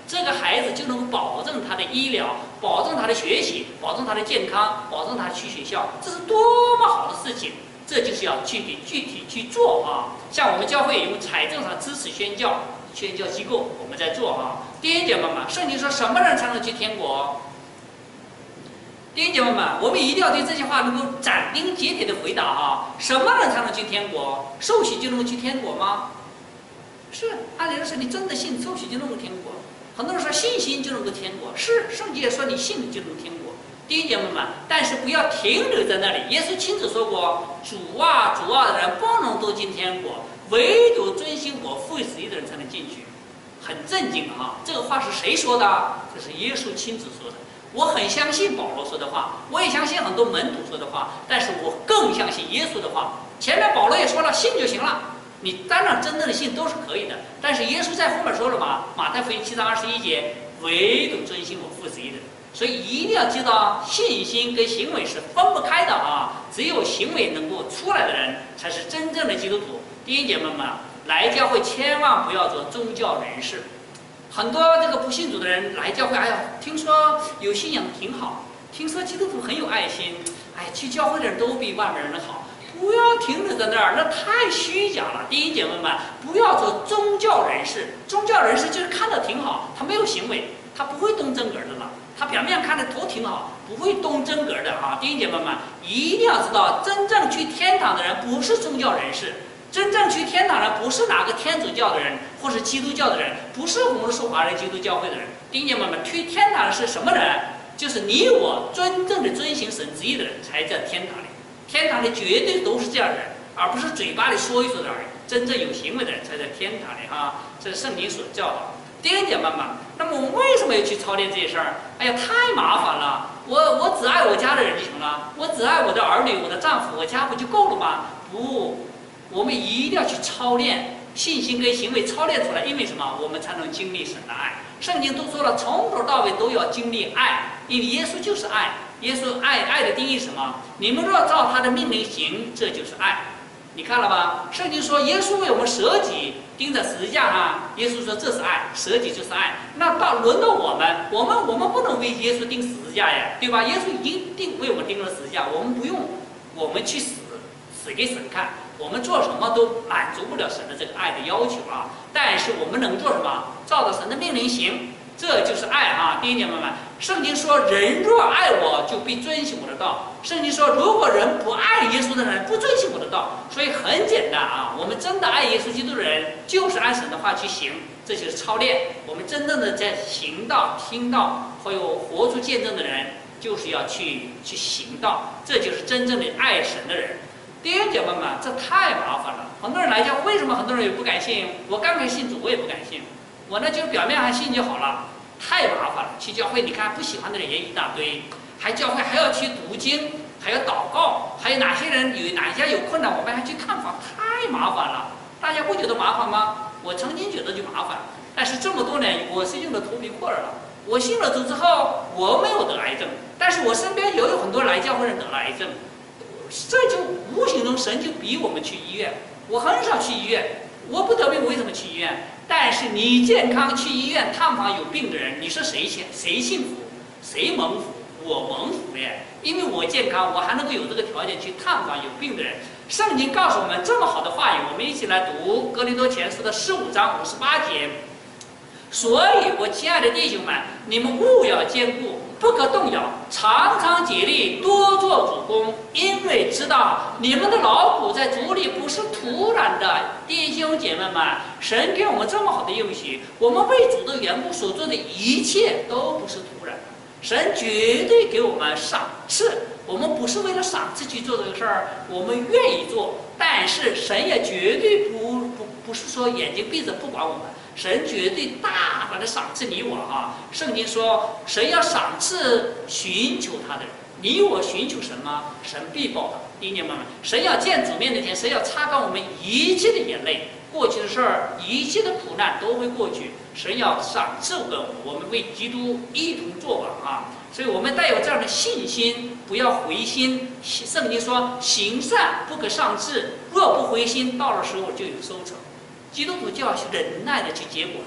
这个孩子就能够保证他的医疗，保证他的学习，保证他的健康，保证他去学校，这是多么好的事情！这就是要具体具体去做啊！像我们教会用财政上支持宣教，宣教机构我们在做啊。弟兄姐妹们，圣经说什么人才能去天国？弟兄姐妹们，我们一定要对这句话能够斩钉截铁的回答啊！什么人才能去天国？受洗就能够去天国吗？是，按理说你真的信，受洗就能够天国。很多人说信心就能够天国，是，圣经也说你信了就能天国。弟兄姐妹们，但是不要停留在那里。耶稣亲自说过：“主啊，主啊的人不能都进天国，唯独遵行我父旨意的人才能进去。”很震惊啊！这个话是谁说的？这是耶稣亲自说的。我很相信保罗说的话，我也相信很多门徒说的话，但是我更相信耶稣的话。前面保罗也说了，信就行了，你当然真正的信都是可以的。但是耶稣在后面说了嘛，马太福音七章二十一节，唯独遵行我父旨意的人。所以一定要知道，信心跟行为是分不开的啊！只有行为能够出来的人，才是真正的基督徒。弟兄姐妹们，来教会千万不要做宗教人士。很多这个不信主的人来教会，哎呀，听说有信仰挺好，听说基督徒很有爱心，哎，去教会的人都比外面人好。不要停留在那儿，那太虚假了。弟兄姐妹们，不要做宗教人士。宗教人士就是看着挺好，他没有行为，他不会动真格的了。他表面看着头挺好，不会动真格的啊！弟兄姐妹们，一定要知道，真正去天堂的人不是宗教人士。真正去天堂的不是哪个天主教的人，或是基督教的人，不是红树华人基督教会的人。弟兄姐妹们，去天堂的是什么人？就是你我真正的遵行神旨意的人才在天堂里。天堂里绝对都是这样的人，而不是嘴巴里说一说的而已。真正有行为的人才在天堂里哈，这是圣经所教导。弟兄姐妹们，那么我们为什么要去操练这些事儿？哎呀，太麻烦了！我我只爱我家的人就行了，我只爱我的儿女、我的丈夫，我家不就够了吗？不。我们一定要去操练信心跟行为，操练出来，因为什么？我们才能经历神的爱。圣经都说了，从头到尾都要经历爱，因为耶稣就是爱。耶稣爱爱的定义是什么？你们若照他的命令行，这就是爱。你看了吧？圣经说耶稣为我们舍己，钉在十字架上。耶稣说这是爱，舍己就是爱。那到轮到我们，我们我们不能为耶稣钉十字架呀，对吧？耶稣已经定为我们钉了十字架，我们不用我们去死，死给神看。我们做什么都满足不了神的这个爱的要求啊！但是我们能做什么？照着神的命令行，这就是爱啊！弟兄姐妹们，圣经说：“人若爱我，就必遵行我的道。”圣经说，如果人不爱耶稣的人，不遵行我的道，所以很简单啊！我们真的爱耶稣基督的人，就是按神的话去行，这就是操练。我们真正的在行道、听道，还有活出见证的人，就是要去去行道，这就是真正的爱神的人。弟兄姐妹们，这太麻烦了。很多人来教，为什么很多人也不敢信？我刚开始信主，我也不敢信。我呢，就表面上信就好了，太麻烦了。去教会，你看不喜欢的人也一大堆，还教会还要去读经，还要祷告，还有哪些人有哪些有困难，我们还去看访，太麻烦了。大家不觉得麻烦吗？我曾经觉得就麻烦，但是这么多年，我是用了头皮裤了。我信了主之后，我没有得癌症，但是我身边也有很多来教会人得了癌症。这就无形中神就逼我们去医院。我很少去医院，我不得病，为什么去医院？但是你健康去医院探访有病的人，你说谁幸谁幸福？谁蒙福？我蒙福耶！因为我健康，我还能够有这个条件去探访有病的人。圣经告诉我们这么好的话语，我们一起来读哥林多前书的十五章五十八节。所以，我亲爱的弟兄们，你们务要坚固，不可动摇，常常竭力多做主工，因为知道你们的劳苦在主里不是徒然的。弟兄姐妹们，神给我们这么好的应许，我们为主的缘故所做的一切都不是徒然的。神绝对给我们赏赐，我们不是为了赏赐去做这个事儿，我们愿意做，但是神也绝对不不不是说眼睛闭着不管我们。神绝对大大的赏赐你我啊！圣经说，神要赏赐寻求他的人。你我寻求神吗？神必报答。弟兄们，神要见主面那天，神要擦干我们一切的眼泪，过去的事儿，一切的苦难都会过去。神要赏赐我们，我们为基督一同作王啊！所以我们带有这样的信心，不要灰心。圣经说，行善不可丧志，若不灰心，到了时候就有收成。基督徒就要忍耐的去结果子，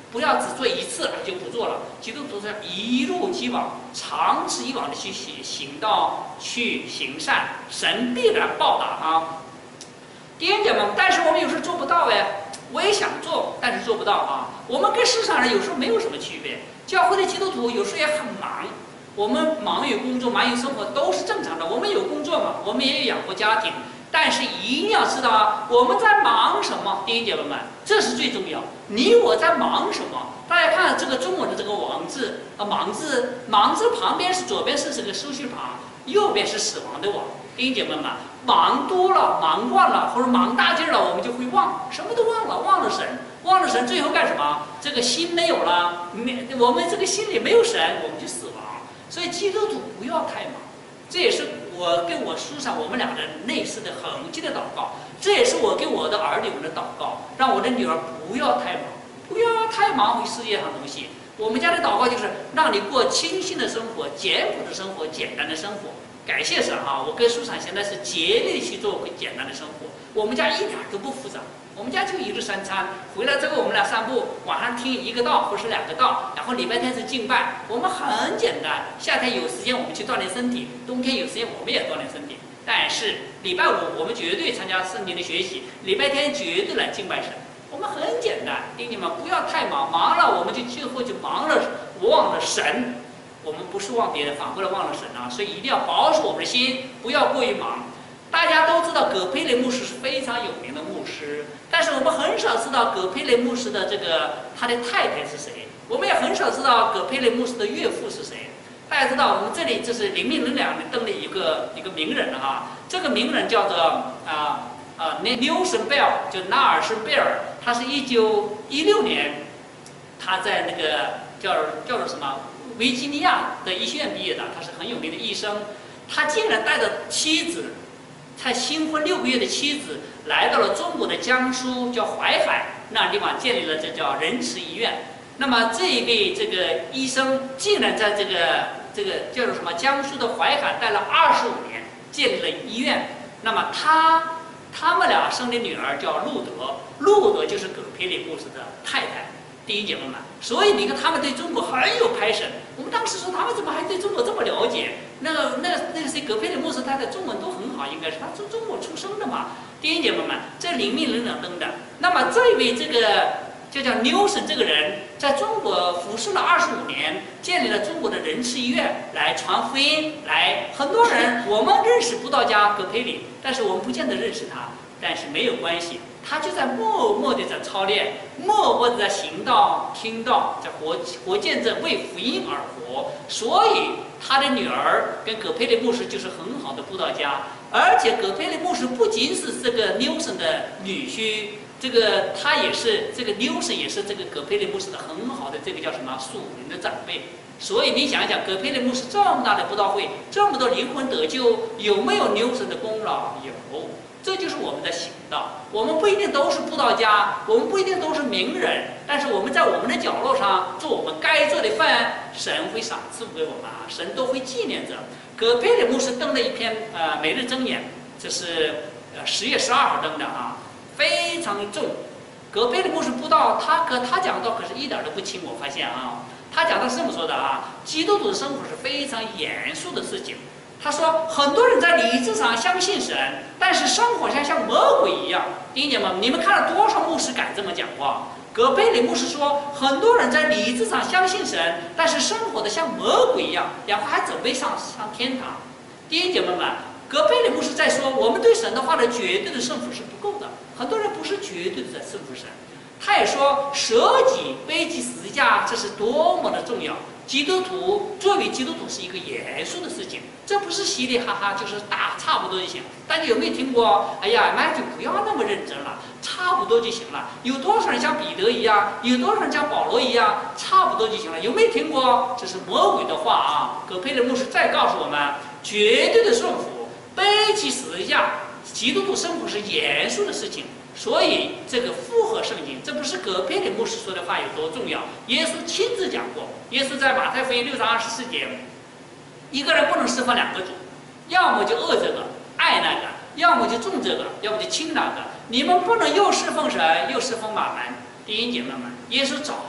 不要只做一次而就不做了。基督徒是要一路既往、长此以往的去行行道、去行善，神必然报答啊。弟兄姐妹们，但是我们有时候做不到哎，我也想做，但是做不到啊。我们跟世上人有时候没有什么区别，教会的基督徒有时候也很忙。我们忙于工作，忙于生活都是正常的。我们有工作嘛，我们也有养活家庭，但是一定要知道啊，我们在忙什么，弟兄姐妹们，这是最重要。你我在忙什么？大家看这个中文的这个王字啊，忙字，忙字旁边是左边是这个收续旁，右边是死亡的亡。弟兄姐妹们，忙多了，忙惯了，或者忙大劲了，我们就会忘，什么都忘了，忘了神，忘了神，最后干什么？这个心没有了，没我们这个心里没有神，我们就死亡。所以基督徒不要太忙，这也是我跟我书上我们俩的内室的恒基的祷告，这也是我给我的儿女们的祷告，让我的女儿不要太忙，不要太忙回世界上东西。我们家的祷告就是让你过清新的生活、简朴的生活、简单的生活。感谢神啊！我跟书上现在是竭力去做简单的生活，我们家一点都不复杂。我们家就一日三餐，回来之后我们俩散步，晚上听一个道或是两个道，然后礼拜天是敬拜。我们很简单，夏天有时间我们去锻炼身体，冬天有时间我们也锻炼身体。但是礼拜五我们绝对参加圣经的学习，礼拜天绝对来敬拜神。我们很简单，弟兄们不要太忙，忙了我们就最后就忙了，忘了神。我们不是忘别人，反过来忘了神啊！所以一定要保守我们的心，不要过于忙。大家都知道葛培雷牧师是非常有名的牧师，但是我们很少知道葛培雷牧师的这个他的太太是谁，我们也很少知道葛培雷牧师的岳父是谁。大家知道，我们这里这是灵命能量登的一个一个名人啊，这个名人叫做啊啊 Nelson Bell， 就纳尔森贝尔，他是一九一六年，他在那个叫叫做什么？维吉尼亚的医学院毕业的，他是很有名的医生。他竟然带着妻子，才新婚六个月的妻子，来到了中国的江苏，叫淮海那地方，建立了这叫仁慈医院。那么这一位这个医生，竟然在这个这个叫做什么江苏的淮海待了二十五年，建立了医院。那么他他们俩生的女儿叫路德，路德就是葛培理牧师的太太。弟兄姐妹们，所以你看他们对中国很有 passion。我们当时说他们怎么还对中国这么了解？那个、那个、那个谁，葛培理牧师他的中文都很好，应该是他从中国出生的嘛。弟兄姐妹们，这灵命能量登的。那么这位这个就叫牛神这个人，在中国服侍了二十五年，建立了中国的仁慈医院，来传福音，来很多人我们认识布道家葛培理，但是我们不见得认识他，但是没有关系。他就在默默地在操练，默默地在行道、听道，在活活见证，为福音而活。所以他的女儿跟葛培理牧师就是很好的布道家，而且葛培理牧师不仅是这个牛神的女婿，这个他也是这个牛神也是这个葛培理牧师的很好的这个叫什么属灵的长辈。所以你想一想，葛培理牧师这么大的布道会，这么多灵魂得救，有没有牛神的功劳？有。这就是我们的行道。我们不一定都是布道家，我们不一定都是名人，但是我们在我们的角落上做我们该做的饭，神会赏赐给我们啊，神都会纪念着。葛培理牧师登了一篇呃每日箴言，这是呃十月十二号登的啊，非常重。葛培理牧师布道，他可他讲道可是一点都不轻，我发现啊，他讲的是这么说的啊，基督徒的生活是非常严肃的事情。他说，很多人在理智上相信神，但是生活像像魔鬼一样。弟兄姐妹们，你们看了多少牧师敢这么讲话？葛培理牧师说，很多人在理智上相信神，但是生活的像魔鬼一样，然后还准备上上天堂。弟兄姐妹们，葛培理牧师在说，我们对神的话的绝对的顺服是不够的，很多人不是绝对的在顺服神。他也说，舍己背起十字架，这是多么的重要。基督徒作为基督徒是一个严肃的事情，这不是嘻嘻哈哈，就是打差不多就行。大家有没有听过？哎呀，那就不要那么认真了，差不多就行了。有多少人像彼得一样？有多少人像保罗一样？差不多就行了。有没有听过？这是魔鬼的话啊！葛培理牧师再告诉我们，绝对的顺服，背起十字架。基督徒生活是严肃的事情。所以这个符合圣经，这不是葛培理牧师说的话有多重要，耶稣亲自讲过。耶稣在马太福音六章二十四节，一个人不能侍奉两个主，要么就恶这个爱那个，要么就重这个，要么就轻那个。你们不能又侍奉神又侍奉马门。弟兄姐妹们，耶稣早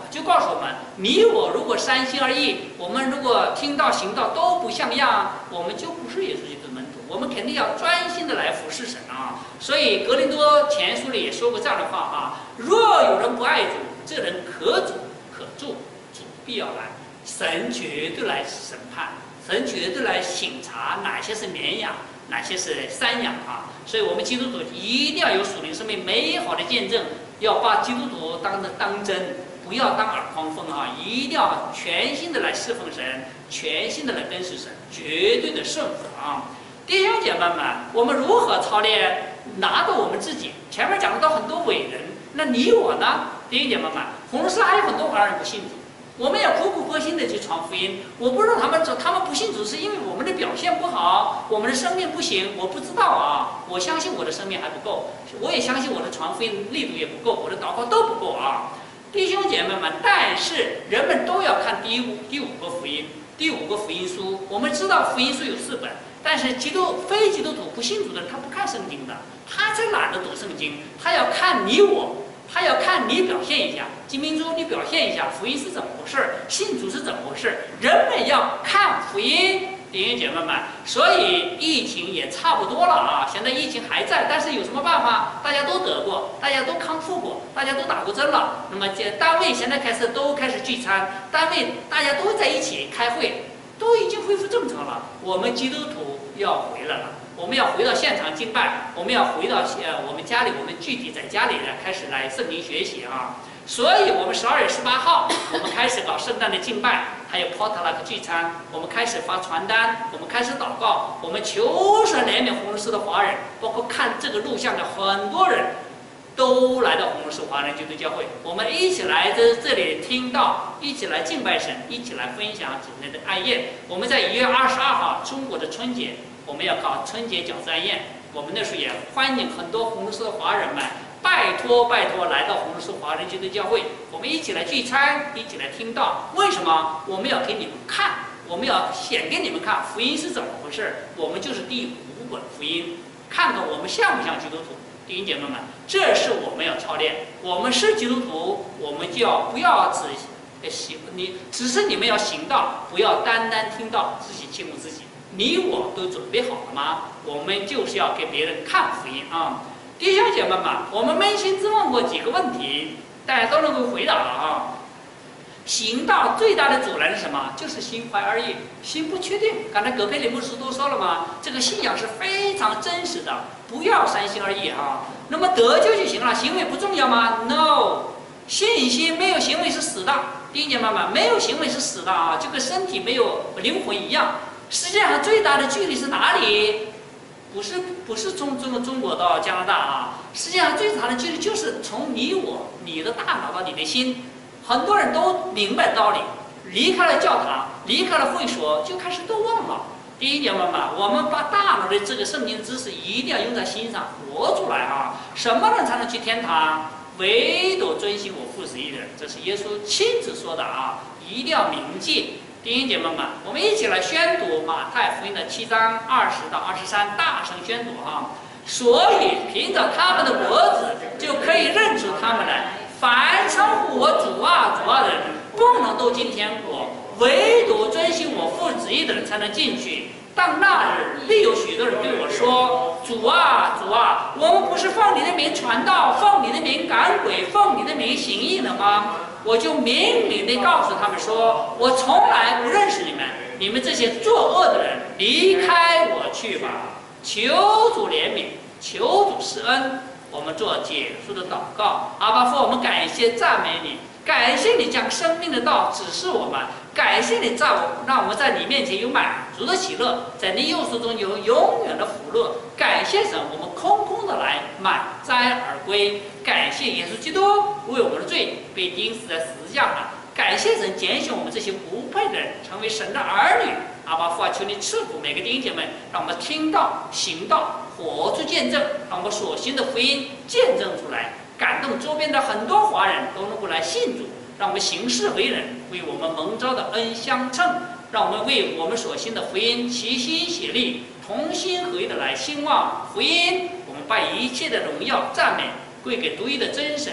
就告诉我们：你我如果三心二意，我们如果听道行道都不像样，我们就不是耶稣基督的门徒。我们肯定要专心的来服侍神啊！所以格林多前书里也说过这样的话啊：若有人不爱主，这人可主可助，主必要来，神绝对来审判，神绝对来省察哪些是绵羊，哪些是山羊啊！所以我们基督徒一定要有属灵生命美好的见证，要把基督徒当的当真，不要当耳旁风啊！一定要全心的来侍奉神，全心的来跟随神，绝对的顺服啊！弟兄姐妹们，我们如何操练拿到我们自己？前面讲到很多伟人，那你我呢？弟兄姐妹们，红石还有很多华人不信主，我们也苦苦核心的去传福音。我不知道他们他们不信主是因为我们的表现不好，我们的生命不行，我不知道啊。我相信我的生命还不够，我也相信我的传福音力度也不够，我的祷告都不够啊。弟兄姐妹们，但是人们都要看第五第五个福音，第五个福音书。我们知道福音书有四本。但是基督非基督徒不信主的人，他不看圣经的，他才懒得读圣经，他要看你我，他要看你表现一下，金明珠你表现一下，福音是怎么回事，信主是怎么回事，人们要看福音，弟兄姐妹们，所以疫情也差不多了啊，现在疫情还在，但是有什么办法？大家都得过，大家都康复过，大家都打过针了，那么这单位现在开始都开始聚餐，单位大家都在一起开会。都已经恢复正常了，我们基督徒要回来了，我们要回到现场敬拜，我们要回到呃我们家里，我们具体在家里呢开始来圣经学习啊。所以，我们十二月十八号，我们开始搞圣诞的敬拜，还有 potluck 聚餐，我们开始发传单，我们开始祷告，我们求神怜悯红石的华人，包括看这个录像的很多人。都来到红石华人基督教会，我们一起来在这里听到，一起来敬拜神，一起来分享主内的爱宴。我们在一月二十二号中国的春节，我们要搞春节饺子爱宴，我们那时候也欢迎很多红石的华人们，拜托拜托来到红石华人基督教会，我们一起来聚餐，一起来听到。为什么？我们要给你们看，我们要显给你们看福音是怎么回事。我们就是第五本福音，看看我们像不像基督徒。弟兄姐妹们，这是我们要操练。我们是基督徒，我们就要不要只行你，只是你们要行道，不要单单听到自己欺负自己。你我都准备好了吗？我们就是要给别人看福音啊！弟兄姐妹们，我们扪心自问过几个问题，大家都能够回答了啊。行道最大的阻拦是什么？就是心怀二意，心不确定。刚才葛培理牧师都说了嘛，这个信仰是非常真实的，不要三心二意啊。那么得救就行了，行为不重要吗 ？No， 信心没有行为是死的。弟兄姐妹们，没有行为是死的啊，就跟身体没有灵魂一样。世界上最大的距离是哪里？不是不是从中中国到加拿大啊，世界上最长的距离就是从你我，你的大脑到你的心。很多人都明白道理，离开了教堂，离开了会所，就开始都忘了。弟兄姐妹们，我们把大脑的这个圣经知识一定要用在心上，活出来啊！什么人才能去天堂？唯独遵行我父旨意的人，这是耶稣亲自说的啊！一定要铭记。弟兄姐妹们，我们一起来宣读马太福音的七章二十到二十三，大声宣读啊！所以凭着他们的脖子，就可以认出他们来。凡称呼我主啊主啊的人，不能都进天国，唯独遵行我父旨意的人才能进去。当那日，必有许多人对我说：“主啊主啊，我们不是奉你的名传道，奉你的名赶鬼，奉你的名行义了吗？”我就明明地告诉他们说：“我从来不认识你们，你们这些作恶的人，离开我去吧！”求主怜悯，求主施恩。我们做结束的祷告，阿爸父，我们感谢赞美你，感谢你将生命的道指示我们，感谢你在我让我们在你面前有满足的喜乐，在你右手中有永远的福乐。感谢神，我们空空的来，满载而归。感谢耶稣基督为我们的罪被钉死在十字架上。感谢神拣选我们这些不配的人成为神的儿女。阿爸父啊，求你赐福每个弟兄姐妹，让我们听到、行道、活出见证，让我们所行的福音见证出来，感动周边的很多华人都能够来信主，让我们行事为人为我们蒙召的恩相称，让我们为我们所行的福音齐心协力，同心合意的来兴旺福音。我们把一切的荣耀赞美归给独一的真神。我们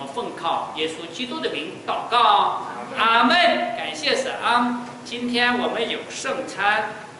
们奉靠耶稣基督的名祷告，阿门。感谢神，今天我们有圣餐。